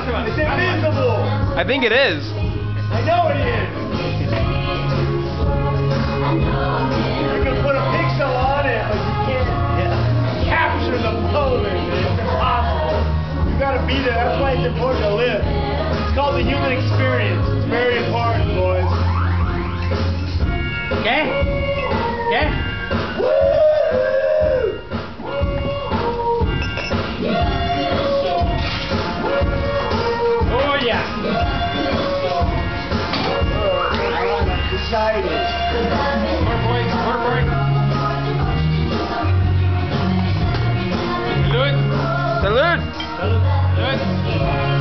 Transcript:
It's invisible. I think it is. I know it is. You can put a pixel on it, but you can't capture the moment. It's impossible. You gotta be there. That's why it's important to live. It's called the human experience. It's very important, boys. Okay? Okay? Oh yeah. Excited. Salute! Salud.